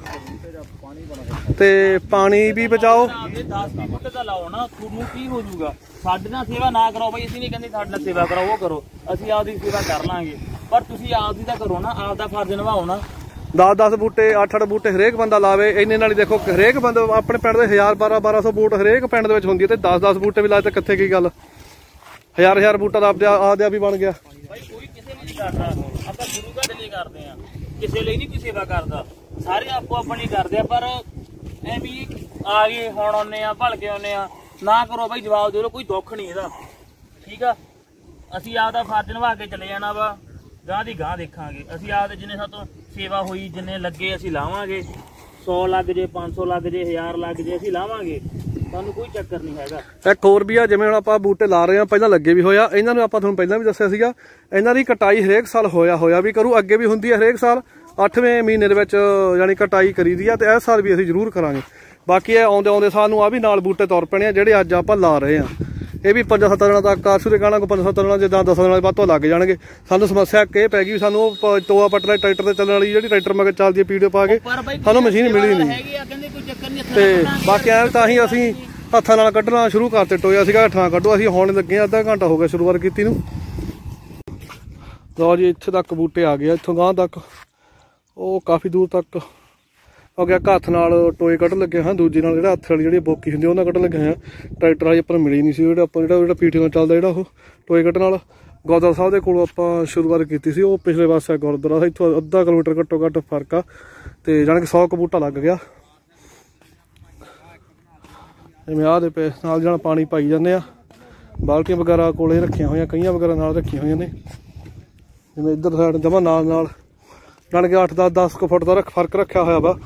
ਤੇ ਪਾਣੀ ਵੀ ਬਚਾਓ।
10-20 ਬੂਟੇ ਤਾਂ ਲਾਓ ਨਾ ਤੁਹਾਨੂੰ ਕੀ ਹੋ ਜਾਊਗਾ। ਸਾਡੇ ਨਾਲ ਸੇਵਾ ਨਾ ਕਰੋ ਬਾਈ ਅਸੀਂ ਨਹੀਂ ਕਹਿੰਦੇ ਸਾਡੇ ਨਾਲ ਸੇਵਾ ਕਰੋ ਉਹ ਕਰੋ ਅਸੀਂ ਆਪਦੀ ਸੇਵਾ ਕਰ ਲਾਂਗੇ ਪਰ ਤੁਸੀਂ ਆਪਦੀ ਤਾਂ ਕਰੋ ਨਾ ਆਪਦਾ ਫਰਜ਼ ਨਿਭਾਓ ਨਾ।
10-10 ਬੂਟੇ 8-8 ਬੂਟੇ ਹਰੇਕ ਬੰਦਾ ਲਾਵੇ ਇੰਨੇ ਨਾਲ ਹੀ ਦੇਖੋ ਹਰੇਕ ਬੰਦਾ ਆਪਣੇ ਪਿੰਡ ਦੇ 1000-1200 ਬੂਟ ਹਰੇਕ ਪਿੰਡ ਦੇ ਵਿੱਚ ਹੁੰਦੀ ਹੈ ਤੇ 10-10 ਬੂਟੇ ਵੀ ਲਾਏ ਤਾਂ ਕਿੱਥੇ ਕੀ ਗੱਲ 1000 ਬੂਟਾ ਦਾ ਆਪਦਿਆ ਵੀ ਬਣ ਗਿਆ।
ਬਾਈ ਕੋਈ ਕਿਸੇ ਲਈ ਨਹੀਂ ਕਰਦਾ ਆਪਾਂ ਗੁਰੂ ਘਰ ਲਈ ਕਰਦੇ ਆ ਕਿਸੇ ਲਈ ਨਹੀਂ ਕੋਈ ਸੇਵਾ ਕਰਦਾ ਸਾਰੇ ਆਪੋ ਆਪਣੀ ਕਰਦੇ ਆ ਪਰ ਐਵੇਂ ਆ ਗਏ ਹੁਣ ਆਉਨੇ ਆ ਭਲਕੇ ਆਉਨੇ ਆ ਨਾ ਕਰੋ ਬਾਈ ਜਵਾਬ ਦੇ ਲੋ ਕੋਈ ਦੁੱਖ ਨਹੀਂ ਇਹਦਾ ਠੀਕ ਆ। ਅਸੀਂ ਆਪਦਾ ਫਰਜ਼ ਨਿਭਾ ਕੇ ਚਲੇ ਜਾਣਾ ਵਾ ਗਾਂ ਦੀ ਗਾਂ ਦੇਖਾਂਗੇ ਅਸੀਂ ਆਪਦੇ ਜਿੰਨੇ ਸਾਤੋਂ ਸੇਵਾ ਹੋਈ ਜਿੰਨੇ ਲੱਗੇ ਅਸੀਂ ਲਾਵਾਂਗੇ 100 ਲੱਗ ਜੇ 500 ਲੱਗ ਜੇ 1000 ਲੱਗ ਜੇ ਅਸੀਂ ਲਾਵਾਂਗੇ ਸਾਨੂੰ ਕੋਈ ਚੱਕਰ ਨਹੀਂ ਹੈਗਾ। ਇੱਕ
ਹੋਰ ਵੀ ਆ ਜਿਵੇਂ ਹੁਣ ਆਪਾਂ ਬੂਟੇ ਲਾ ਰਹੇ ਆ ਪਹਿਲਾਂ ਲੱਗੇ ਵੀ ਹੋਇਆ ਇਹਨਾਂ ਨੂੰ ਆਪਾਂ ਤੁਹਾਨੂੰ ਪਹਿਲਾਂ ਵੀ ਦੱਸਿਆ ਸੀਗਾ ਇਹਨਾਂ ਦੀ ਕਟਾਈ ਹਰੇਕ ਸਾਲ ਹੋਇਆ ਵੀ ਕਰੂ ਅੱਗੇ ਵੀ ਹੁੰਦੀ ਹੈ ਹਰੇਕ ਸਾਲ 8ਵੇਂ ਮਹੀਨੇ ਦੇ ਵਿੱਚ ਯਾਨੀ ਕਟਾਈ ਕਰੀਦੀ ਆ ਤੇ ਇਸ ਸਾਲ ਵੀ ਅਸੀਂ ਜ਼ਰੂਰ ਕਰਾਂਗੇ। ਬਾਕੀ ਇਹ ਆਉਂਦੇ ਸਾਲ ਨੂੰ ਆ ਵੀ ਨਾਲ ਬੂਟੇ ਤੁਰ ਪੈਣੇ ਆ ਜਿਹੜੇ ਅੱਜ ਆਪਾਂ ਲਾ ਰਹੇ ਆ ਇਹ ਵੀ 5-7 ਦਿਨਾਂ ਤੱਕ ਕਾਸ਼ੂ ਦੇ ਗਾਣਾ ਕੋ 5-7 ਦਿਨਾਂ ਜਿੱਦਾਂ 10 ਦਿਨਾਂ ਦੇ ਬਾਅਦ ਤੋਂ ਲੱਗ ਜਾਣਗੇ। ਸਾਨੂੰ ਸਮੱਸਿਆ ਇਹ ਪੈ ਗਈ ਸਾਨੂੰ ਟੋਆ ਪੱਟਣਾ ਟਰੈਕਟਰ ਤੇ ਚੱਲਣ ਵਾਲੀ ਜਿਹੜੀ ਟਰੈਕਟਰ ਮਗਰ ਚੱਲਦੀ ਹੈ ਪੀਡੀਓ ਪਾ ਕੇ ਸਾਨੂੰ ਮਸ਼ੀਨ ਮਿਲੀ ਨਹੀਂ ਤੇ ਬਾਕੀ ਐ ਤਾਂ ਹੀ ਅਸੀਂ ਹੱਥਾਂ ਨਾਲ ਕੱਢਣਾ ਸ਼ੁਰੂ ਕਰਤੇ ਟੋਇਆ ਸੀਗਾ ਹੱਥਾਂ ਕੱਢੋ ਅਸੀਂ ਹੁਣ ਲੱਗੇ ਆ ਅੱਧਾ ਘੰਟਾ ਹੋ ਗਿਆ ਸ਼ੁਰੂਆਤ ਕੀਤੀ ਨੂੰ। ਲਓ ਜੀ ਇੱਥੇ ਤੱਕ ਬੂਟੇ ਆ ਗਏ ਇੱਥੋਂ ਗਾਂ ਤੱਕ ਉਹ ਕਾਫੀ ਦੂਰ ਤੱਕ ਹੋ ਗਿਆ ਹੱਥ ਨਾਲ ਟੋਏ ਕੱਢ ਲੱਗੇ ਹਾਂ ਦੂਜੇ ਨਾਲ ਜਿਹੜਾ ਹੱਥ ਵਾਲੀ ਜਿਹੜੀ ਬੋਕੀ ਹੁੰਦੀ ਉਹਨਾਂ ਕੱਢ ਲੱਗੇ ਹਾਂ ਟਰੈਕਟਰ ਵਾਲੀ ਆਪਾਂ ਨੂੰ ਮਿਲੀ ਨਹੀਂ ਸੀ ਜਿਹੜਾ ਆਪਾਂ ਜਿਹੜਾ ਪੀਟੀ ਨਾਲ ਚੱਲਦਾ ਜਿਹੜਾ ਉਹ ਟੋਏ ਕੱਢਣ ਨਾਲ ਗੁਰਦੁਆਰਾ ਸਾਹਿਬ ਦੇ ਕੋਲੋਂ ਆਪਾਂ ਸ਼ੁਰੂਆਤ ਕੀਤੀ ਸੀ ਉਹ ਪਿਛਲੇ ਪਾਸੇ ਗੁਰਦੁਆਰਾ ਇੱਥੋਂ ਅੱਧਾ ਕਿਲੋਮੀਟਰ ਘੱਟੋ ਘੱਟ ਫਰਕ ਆ ਤੇ ਜਾਣੀ ਕਿ 100 ਕੁ ਬੂਟਾ ਲੱਗ ਗਿਆ। ਜਿਵੇਂ ਆਹ ਦੇ ਪੇ ਨਾਲ ਜਾਣਾ ਪਾਣੀ ਪਾਈ ਜਾਂਦੇ ਆ ਬਾਲਟੀਆਂ ਵਗੈਰਾ ਕੋਲੇ ਰੱਖੀਆਂ ਹੋਈਆਂ ਕਈਆਂ ਵਗੈਰਾ ਨਾਲ ਰੱਖੀਆਂ ਹੋਈਆਂ ਨੇ ਜਿਵੇਂ ਇੱਧਰ ਸਾਈਡ ਜਮਾ ਨਾਲ ਜਾਣ ਕੇ 8-10 ਕੁ ਫੁੱਟ ਦਾ ਫਰਕ ਰੱਖਿਆ ਹੋਇਆ ਵਾ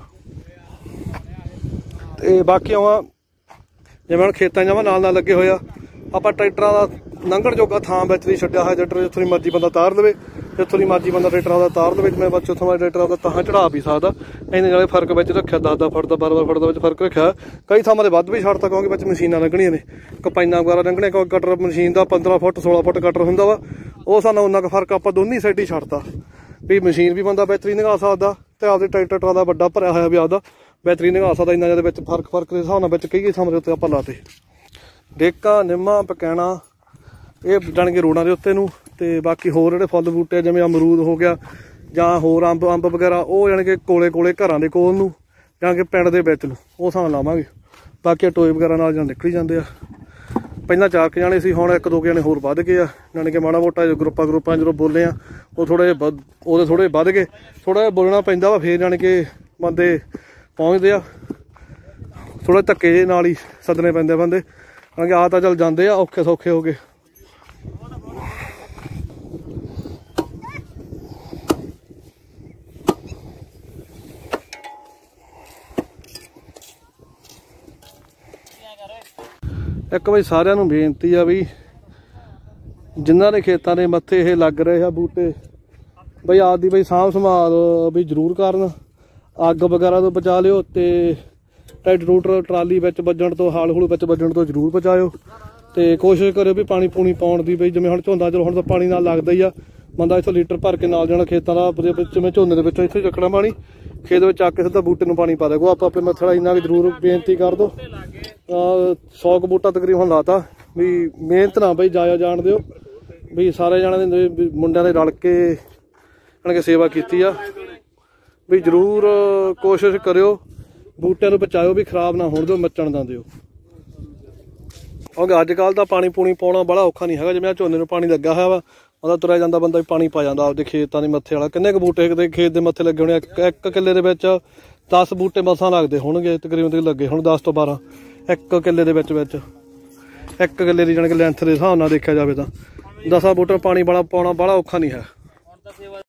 ਤੇ ਬਾਕੀ ਆਵਾਂ ਜਿਵੇਂ ਹੁਣ ਖੇਤਾਂ ਜਮਾ ਨਾਲ ਲੱਗੇ ਹੋਏ ਆ ਆਪਾਂ ਟਰੈਕਟਰਾਂ ਦਾ ਲੰਘਣ ਜੋਗਾ ਥਾਂ ਵਿੱਚ ਨਹੀਂ ਛੱਡਿਆ ਹੋਇਆ ਟਰੈਕਟਰ ਜਿੱਥੋਂ ਦੀ ਮਰਜ਼ੀ ਬੰਦਾ ਤਾਰ ਦੇਵੇ ਜਿੱਥੋਂ ਦੀ ਮਰਜ਼ੀ ਬੰਦਾ ਟਰੈਕਟਰਾਂ ਦਾ ਤਾਰ ਦੇਵੇ ਜਿਵੇਂ ਬੱਚੇ ਉੱਥੋਂ ਟਰੈਕਟਰਾਂ ਦਾ ਤਾਂ ਚੜਾ ਵੀ ਸਕਦਾ ਇੰਨੇ ਨਾਲੇ ਫਰਕ ਵਿੱਚ ਰੱਖਿਆ 10-10 ਫੁੱਟ ਦਾ 12 ਫੁੱਟ ਦਾ ਵਿੱਚ ਫਰਕ ਰੱਖਿਆ ਕਈ ਥਾਵਾਂ ਦੇ ਵੱਧ ਵੀ ਛੱਡਤਾ ਕਿਉਂਕਿ ਵਿੱਚ ਮਸ਼ੀਨਾਂ ਲੰਘਣੀਆਂ ਨੇ ਕਪਾਈਨਾਂ ਵਗੈਰਾ ਲੰਘਣੀਆਂ ਕਿਉਂਕਿ ਕਟਰ ਮਸ਼ੀਨ ਦਾ 15 ਫੁੱਟ 16 ਫੁੱਟ ਕਟਰ ਹੁੰਦਾ ਵਾ ਉਹ ਸਾਨੂੰ ਉਹਨਾਂ ਕੁ ਫਰਕ ਆਪਾਂ ਦੋਨੀ ਸਾਈਡ ਹੀ ਛੱਡਤਾ ਵੀ ਮਸ਼ੀਨ ਵੀ ਬੰਦਾ ਬਿਹਤਰੀਨ ਲਗਾ ਸਕਦਾ ਤੇ ਆਪਦੇ ਟਰੈਕਟਰ ਦਾ ਵੱਡਾ ਭਰਿਆ ਹੋਇਆ ਵੀ ਆਪਦਾ ਬਿਹਤਰੀਨ ਲਗਾ ਸਕਦਾ ਇੰਨਾ ਜਿਹਦੇ ਵਿੱਚ ਫਰਕ ਦੇ ਹਿਸਾਬ ਨਾਲ ਵਿੱਚ ਕਈ ਥਾਵਾਂ ਦੇ ਉੱਤੇ ਆਪਾਂ ਲਾਤੇ ਡੇਕਾਂ ਨਿੰਮਾਂ ਪਕੈਣਾ ਇਹ ਜਾਣ ਕੇ ਰੋਡਾਂ ਦੇ ਉੱਤੇ ਨੂੰ ਤੇ ਬਾਕੀ ਹੋਰ ਜਿਹੜੇ ਫੁੱਲ ਬੂਟੇ ਜਿਵੇਂ ਅਮਰੂਦ ਹੋ ਗਿਆ ਜਾਂ ਹੋਰ ਅੰਬ ਵਗੈਰਾ ਉਹ ਜਾਣੀ ਕਿ ਕੋਲੇ ਘਰਾਂ ਦੇ ਕੋਲ ਨੂੰ ਜਾਂ ਕਿ ਪਿੰਡ ਦੇ ਵਿੱਚ ਨੂੰ ਉਹ ਹਿਸਾਬ ਲਾਵਾਂਗੇ। ਬਾਕੀ ਟੋਏ ਵਗੈਰਾ ਨਾਲ ਜਾਂ ਨਿਕਲੀ ਜਾਂਦੇ ਆ। ਪਹਿਲਾਂ 4 ਜਾਣੇ ਸੀ, ਹੁਣ 1-2 ਜਾਣੇ ਹੋਰ ਵੱਧ ਗਏ ਆ। ਜਾਣੀ ਕਿ ਮਾੜਾ ਮੋਟਾ ਗਰੁੱਪਾਂ ਜਦੋਂ ਬੋਲੇ ਆ ਉਹ ਥੋੜ੍ਹੇ ਜਿਹੇ ਉਹਦੇ ਥੋੜ੍ਹੇ ਵੱਧ ਗਏ। ਥੋੜ੍ਹਾ ਜਿਹਾ ਬੋਲਣਾ ਪੈਂਦਾ ਵਾ, ਫਿਰ ਜਾਣੀ ਕਿ ਬੰਦੇ ਪਹੁੰਚਦੇ ਆ। ਥੋੜ੍ਹੇ ਧੱਕੇ ਜਿਹੇ ਨਾਲ ਹੀ ਸੱਦਣੇ ਪੈਂਦੇ ਆ ਬੰਦੇ, ਕਿਉਂਕਿ ਆ ਤਾਂ ਚੱਲ ਜਾਂਦੇ ਆ ਔਖੇ ਸੌਖੇ ਹੋ ਕੇ। ਇੱਕ ਬਈ ਸਾਰਿਆਂ ਨੂੰ ਬੇਨਤੀ ਆ ਵੀ ਜਿਨ੍ਹਾਂ ਦੇ ਖੇਤਾਂ ਦੇ ਮੱਥੇ ਇਹ ਲੱਗ ਰਹੇ ਆ ਬੂਟੇ, ਬਈ ਆਪਦੀ ਬਈ ਸਾਂਭ ਸੰਭਾਲ ਵੀ ਜ਼ਰੂਰ ਕਰਨ। ਅੱਗ ਵਗੈਰਾ ਤੋਂ ਬਚਾ ਲਿਓ ਤੇ ਟਰੈਕਟਰ ਟਰਾਲੀ ਵਿੱਚ ਵੱਜਣ ਤੋਂ ਹਾਲ ਹੂਲ ਵਿੱਚ ਵੱਜਣ ਤੋਂ ਜ਼ਰੂਰ ਬਚਾਇਓ। ਤੇ ਕੋਸ਼ਿਸ਼ ਕਰਿਓ ਵੀ ਪਾਣੀ ਪੂਣੀ ਪਾਉਣ ਦੀ, ਬਈ ਜਿਵੇਂ ਹੁਣ ਝੋਨਾ ਚਲੋ ਹੁਣ ਤਾਂ ਪਾਣੀ ਨਾਲ ਲੱਗਦਾ ਹੀ ਆ, ਬੰਦਾ ਇੱਥੋਂ ਲੀਟਰ ਭਰ ਕੇ ਨਾਲ ਜਾਣਾ ਖੇਤਾਂ ਦਾ ਜਿਵੇਂ ਝੋਨੇ ਦੇ ਵਿੱਚੋਂ ਇੱਥੇ ਚੱਕਣਾ ਪਾਣੀ, ਖੇਤ ਵਿੱਚ ਚੱਕ ਕੇ ਸਿੱਧਾ ਬੂਟੇ ਨੂੰ ਪਾਣੀ ਪਾ ਦੇਗੋ। ਆਪਾਂ ਆਪਣੇ ਮੱਥੜਾ ਇੰਨਾ ਵੀ ਜ਼ਰੂਰ ਬੇਨਤੀ ਕਰ ਦਿਓ। 100 ਕੁ ਬੂਟਾ ਤਕਰੀਬਨ ਲਾਤਾ ਵੀ ਮਿਹਨਤ ਨਾ ਬਈ ਜਾਇਆ ਜਾਣ ਦਿਓ ਵੀ ਸਾਰੇ ਜਾਣੇ ਦੇ ਮੁੰਡਿਆਂ ਦੇ ਰਲ ਕੇ ਜਾਣੀ ਕਿ ਸੇਵਾ ਕੀਤੀ ਆ। ਵੀ ਜ਼ਰੂਰ ਕੋਸ਼ਿਸ਼ ਕਰਿਓ ਬੂਟਿਆਂ ਨੂੰ ਬਚਾਇਓ, ਵੀ ਖਰਾਬ ਨਾ ਹੋਣ ਦਿਓ, ਮੱਚਣ ਨਾ ਦਿਓ। ਕਿਉਂਕਿ ਅੱਜ ਕੱਲ੍ਹ ਤਾਂ ਪਾਣੀ ਪੂਣੀ ਪਾਉਣਾ ਬੜਾ ਔਖਾ ਨਹੀਂ ਹੈਗਾ। ਜਿਵੇਂ ਝੋਨੇ ਨੂੰ ਪਾਣੀ ਲੱਗਾ ਹੋਇਆ ਵਾ, ਉਹਦਾ ਤੁਰਿਆ ਜਾਂਦਾ ਬੰਦਾ ਵੀ ਪਾਣੀ ਪਾ ਜਾਂਦਾ ਆਪਦੇ ਖੇਤਾਂ ਦੇ ਮੱਥੇ ਵਾਲਾ। ਕਿੰਨੇ ਕੁ ਬੂਟੇ ਖੇਤ ਦੇ ਮੱਥੇ ਲੱਗੇ ਹੋਣੇ? ਇੱਕ ਕਿੱਲੇ ਦੇ ਵਿੱਚ 10 ਬੂਟੇ ਮਸਾਂ ਲੱਗਦੇ ਹੋਣਗੇ ਤਕਰੀਬਨ, ਲੱਗੇ ਹੁਣ 10 ਤੋਂ 12 ਇੱਕ ਕਿੱਲੇ ਦੇ ਵਿੱਚ। ਇੱਕ ਕਿੱਲੇ ਦੀ ਜਾਣੀ ਕਿ ਲੈਂਥ ਦੇ ਹਿਸਾਬ ਨਾਲ ਦੇਖਿਆ ਜਾਵੇ ਤਾਂ 10 ਬੂਟੇ ਪਾਣੀ ਪਾਉਣਾ ਬੜਾ ਔਖਾ ਨਹੀਂ ਹੈ।